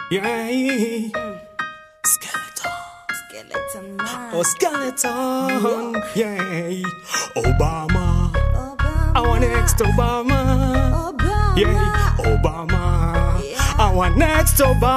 Yeah. Skeleton man. Oh, skeleton. Yeah. Obama. I want next Obama. Yeah. Obama. I want next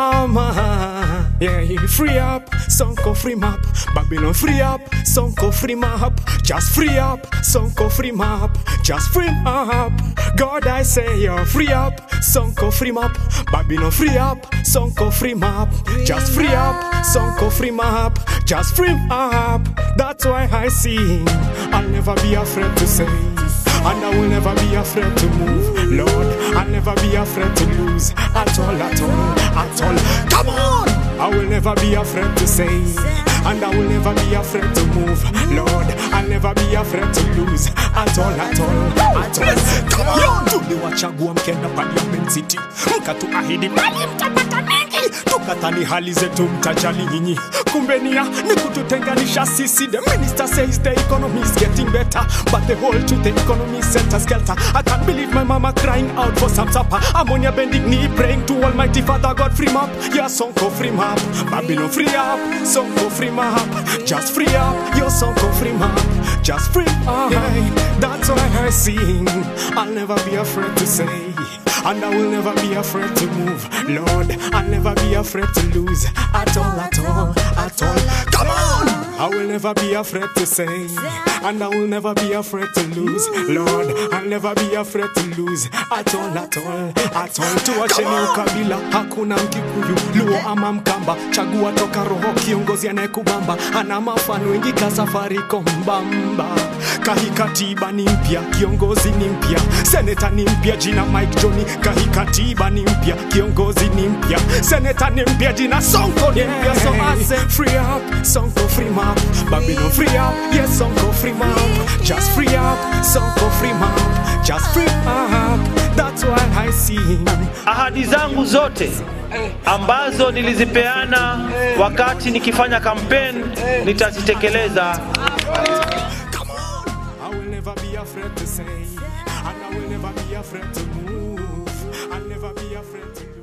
Obama. Yeah, free up, Sonko free map. Babylon free up, Sonko free map. Just free up, Sonko free map. Just free up. God, I say you're free up, Sonko free map. Babylon free up, Sonko free map. Just free up, Sonko free map. Just free up. That's why I sing. I'll never be afraid to say, and I will never be afraid to move. Lord, I'll never be afraid to lose. At all, at all, at all. Come on! I will never be afraid to say, and I will never be afraid to move. Lord, I'll never be afraid to lose. At all, at all, at all. Come on! Tuliwachagua mkenda Parliament City, mkatuahidi mali mtapata mengi, tukatani hali zetu mtajali nyinyi. Kumbe nia ni kututenganisha sisi. The minister says the economy is getting better, but the whole truth, the economy is set as skelter. I can't believe my mama crying out for some supper. I'm on your bending knee praying to Almighty Father God, free map. Yeah, Sonko free map. Babylon free up, Sonko free map. Just free up, your Sonko free map. Just free up. Yeah, that's why I sing. I'll never be afraid to say, and I will never be afraid to move. Lord, I'll never be afraid to lose. At all, at all, at all. Come on! I will never be afraid to say, and I will never be afraid to lose. Lord, I'll never be afraid to lose. At all, at all, at all. Tuacheni ukabila, hakuna Mkikuyu, Luo ama Mkamba. Chagua toka roho, kiongozi anayekubamba. Ana mafano wengi ka Safaricom Bamba. Kahi katiba ni mpya, kiongozi ni mpya. Seneta ni mpya, jina Mike Johnny. Kahi katiba ni mpya, kiongozi ni mpya. Seneta ni mpya, jina Sonko ni mpya. So I say free up, Sonko free map. Babylon free up, yes Sonko free map. Just free up, Sonko free map. Just free up, that's why I sing. Ahadi zangu zote ambazo nilizipeana wakati nikifanya campaign nitazitekeleza. I will never be afraid to say, and I will never be afraid to move. I'll never be afraid to lose.